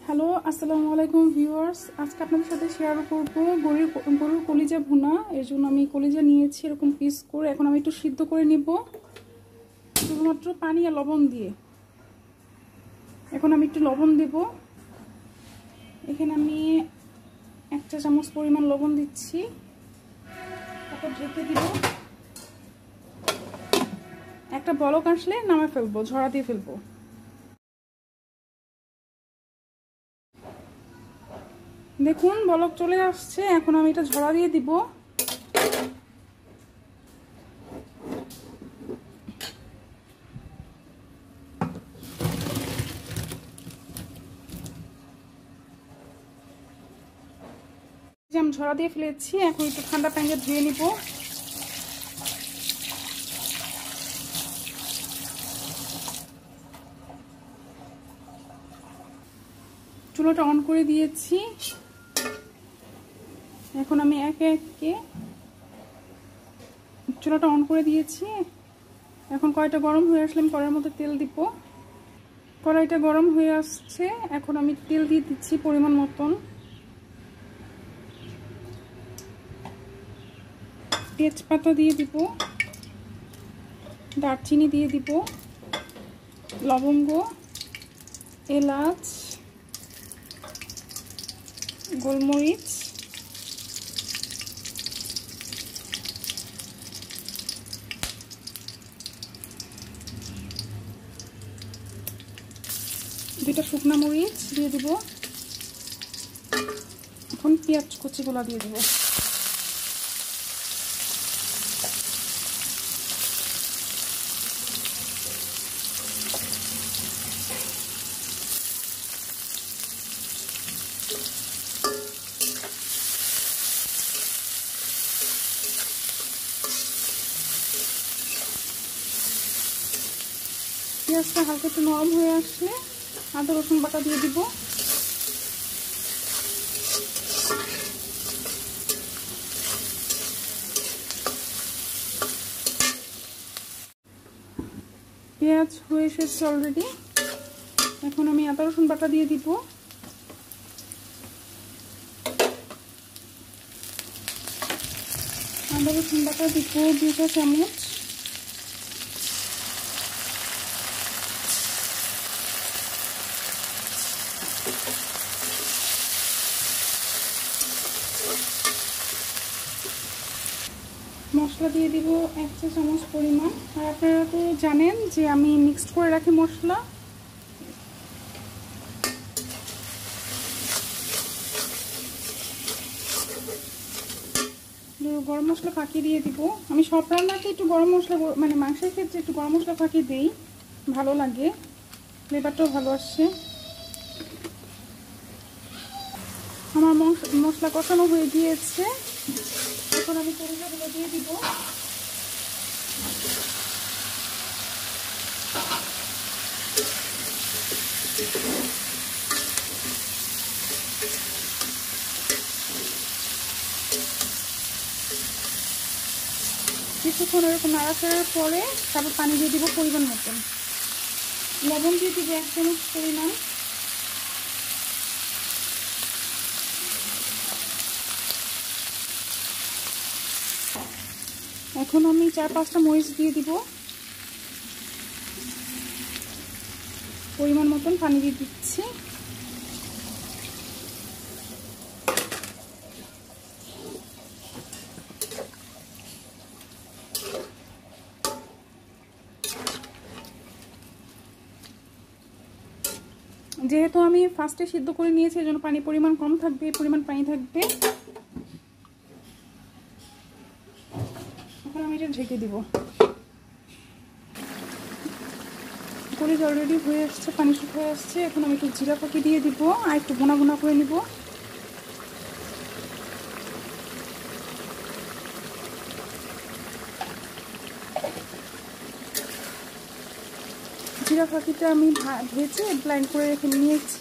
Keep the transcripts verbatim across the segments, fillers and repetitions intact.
Hello আসসালামু আলাইকুম viewers, আজকে আপনাদের সাথে শেয়ার করব গরুর গরুর কলিজা ভুনা। এর জন্য আমি কলিজা নিয়েছি এরকম পিস করে। এখন আমি একটু সিদ্ধ করে নিব শুধুমাত্র পানি আর লবণ দিয়ে। এখন আমি একটু লবণ দেব। এখানে আমি এক চা চামচ পরিমাণ লবণ দিচ্ছি, তারপর ঢেকে দিব। একটা বলক আসলে নামে ফেলবো, ঝরা দিয়ে ফেলবো। দেখুন বলক চলে আসছে, এখন আমি এটা ঝরা দিয়ে দিব। আমি ঝরা দিয়ে ফেলেছি, এখন একটু ঠান্ডা পানিতে ধুয়ে নিব। চুলাটা অন করে দিয়েছি। এখন আমি একে একে চুলাটা অন করে দিয়েছি। এখন কড়াইটা গরম হয়ে আসলে আমি কড়াইয়ের মধ্যে তেল দিব। কড়াইটা গরম হয়ে আসছে, এখন আমি তেল দিয়ে দিচ্ছি পরিমাণ মতন। তেজপাতা দিয়ে দিব, দারচিনি দিয়ে দিব, লবঙ্গ, এলাচ, গোলমরিচ, দুইটা শুকনো মরিচ দিয়ে দিব। এখন পেঁয়াজ কুচিগুলো দিয়ে দিব। পেঁয়াজটা হালকা একটু নরম হয়ে আসলে আদা রসুন বাটা দিয়ে দিব। পেঁয়াজ হয়ে এসেছে অলরেডি, এখন আমি আদা রসুন বাটা দিয়ে দিব। আদা রসুন বাটা দিব দুই চা চামচ। মশলা দিয়ে দিব এক চা চামচ পরিমাণ। আর আপনারা তো জানেন যে আমি মিক্সড করে রাখি মশলা। গরম মশলা ফাঁকি দিয়ে দিব। আমি সব রান্নাতে একটু গরম মশলা, মানে মাংসের ক্ষেত্রে একটু গরম মশলা ফাঁকি দিই, ভালো লাগে, ফ্লেভারটাও ভালো আসছে। আমার মশলা কষানো হয়ে গিয়েছে, এখন আমি কলিজাগুলো দিয়ে দিব। কিছুক্ষণ এরকম নাড়াচাড়ার পরে তারপর পানি দিয়ে দিব পরিমাণ মতন। লবণ দিয়ে দিব এক চামচ পরিমাণ। এখন আমি চার পাঁচটা মরিচ দিয়ে দিব, পরিমাণ মতন পানি দিয়ে দিচ্ছি। যেহেতু আমি ফার্স্টে সিদ্ধ করে নিয়েছি, এজন্য পানি পরিমাণ কম থাকবে, পরিমাণ পানি থাকবে। এখন আমি এটা ঢেকে দিব। কলিজা অলরেডি হয়ে আসছে, পানি শুকিয়ে আসছে। এখন আমি একটু জিরা পাখি দিয়ে দিব আর একটু ভুনা ভুনা করে নিব। জিরা পাখিটা আমি ভেজে ব্লেন্ড করে রেখে নিয়েছি।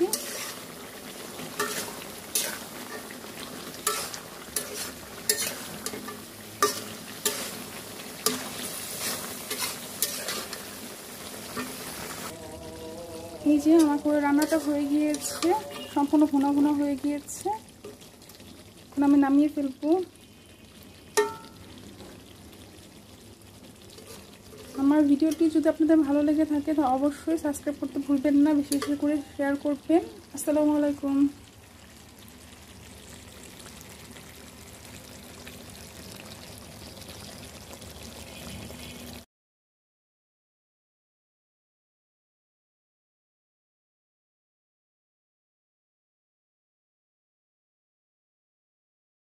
এই যে আমার করে রান্নাটা হয়ে গিয়েছে, সম্পূর্ণ ভুনা ভুনা হয়ে গিয়েছে। এখন আমি নামিয়ে ফেলবো। আমার ভিডিওটি যদি আপনাদের ভালো লেগে থাকে তো অবশ্যই সাবস্ক্রাইব করতে ভুলবেন না, বেশি বেশি করে শেয়ার করবেন। আসসালামু আলাইকুম।